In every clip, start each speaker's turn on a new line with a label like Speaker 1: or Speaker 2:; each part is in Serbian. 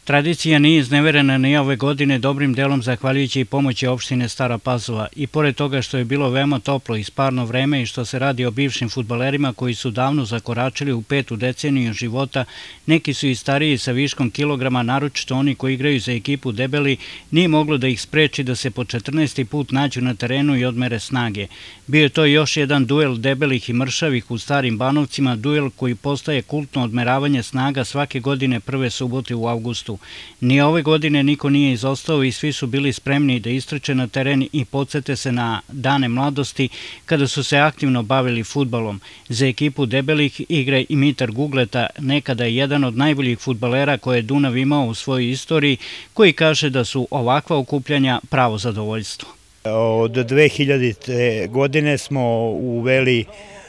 Speaker 1: Tradicija nije izneverena ni ove godine, dobrim delom zahvaljujući i pomoći opštine Stara Pazova. I pored toga što je bilo veoma toplo i sparno vreme i što se radi o bivšim fudbalerima koji su davno zakoračili u 5. deceniju života, neki su i stariji sa viškom kilograma, naročito oni koji igraju za ekipu Debeli, nije moglo da ih spreči da se po 14. put nađu na terenu i odmere snage. Bio je to još jedan duel debelih i mršavih u Starim Banovcima, duel koji postaje kultno odmeravanje snaga svake godine prve subote u avgustu. Ni ove godine niko nije izostao i svi su bili spremni da istrče na teren i podsete se na dane mladosti kada su se aktivno bavili fudbalom. Za ekipu Debelih igra i Mitar Gugleta, nekada je jedan od najboljih fudbalera koje je Dunav imao u svojoj istoriji, koji kaže da su ovakva okupljanja pravo zadovoljstvo.
Speaker 2: Od 2000. godine smo uveli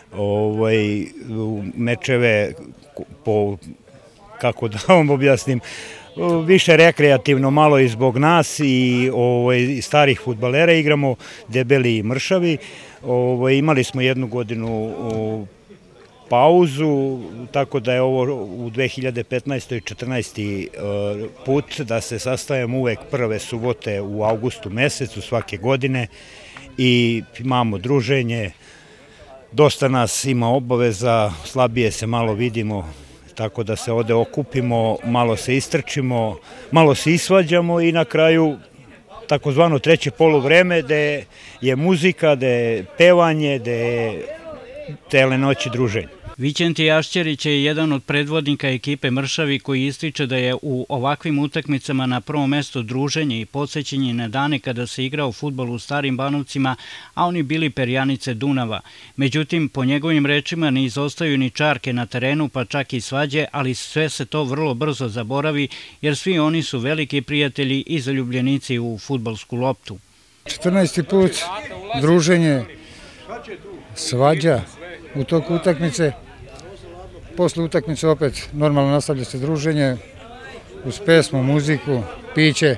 Speaker 2: mečeve po, kako da vam objasnim, više rekreativno, malo i zbog nas i starih fudbalera igramo Debeli i mršavi. Imali smo jednu godinu pauzu, tako da je ovo u 2015. 14. put da se sastajemo uvek prve subote u avgustu mesecu svake godine i imamo druženje. Dosta nas ima obaveza, slabije se malo vidimo, tako da se ovde okupimo, malo se istrčimo, malo se isvađamo i na kraju takozvano treće poluvreme gde je muzika, gde je pevanje, gde je cele noći druženje.
Speaker 1: Vićenti Jašćerić je jedan od predvodnika ekipe Mršavi koji ističe da je u ovakvim utakmicama na prvom mestu druženje i podsećanje na dane kada se igrao fudbal u Starim Banovcima, a oni bili perjanice Dunava. Međutim, po njegovim rečima ne izostaju ni čarke na terenu, pa čak i svađe, ali sve se to vrlo brzo zaboravi jer svi oni su veliki prijatelji i zaljubljenici u fudbalsku loptu.
Speaker 3: 14. put druženje, svađa u toku utakmice. Posle utakmice opet normalno nastavlja se druženje uz pesmu, muziku, piće.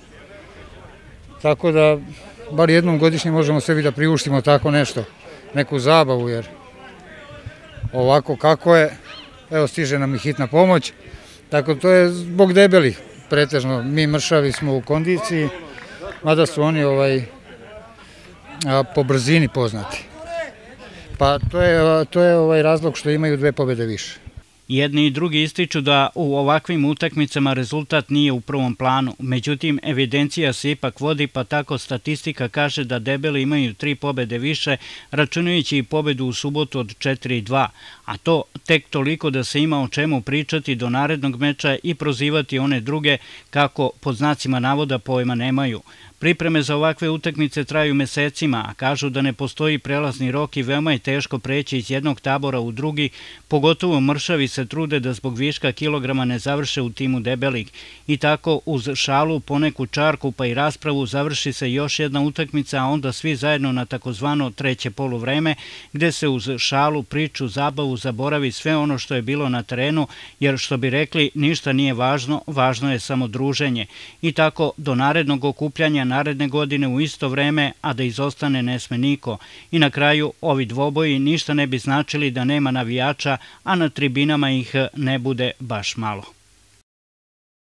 Speaker 3: Tako da bar jednom godišnje možemo sebi da priuštimo tako nešto, neku zabavu, jer ovako kako je, evo stiže nam i hitna pomoć. Tako to je zbog Debelih pretežno. Mi mršavi smo u kondiciji, mada su oni po brzini poznati. Pa to je razlog što imaju 2 pobede više.
Speaker 1: Jedni i drugi ističu da u ovakvim utakmicama rezultat nije u prvom planu. Međutim, evidencija se ipak vodi, pa tako statistika kaže da Debeli imaju 3 pobede više, računajući i pobedu u subotu od 4-2. A to tek toliko da se ima o čemu pričati do narednog meča i prozivati one druge kako pod znacima navoda pojma nemaju. Pripreme za ovakve utakmice traju mesecima, a kažu da ne postoji prelazni rok i veoma je teško preći iz jednog tabora u drugi, pogotovo mršavi se trude da zbog viška kilograma ne završe u timu Debelih. I tako uz šalu, poneku čarku pa i raspravu završi se još jedna utakmica, a onda svi zajedno na takozvano treće poluvreme, gde se uz šalu, priču, zabavu zaboravi sve ono što je bilo na terenu, jer što bi rekli, ništa nije važno, važno je samo druženje. I tako do narednog okupljanja naredne godine u isto vreme, a da izostane ne sme niko. I na kraju ovi dvoboji ništa ne bi značili da nema navijača, a na tribinama ih ne bude baš malo.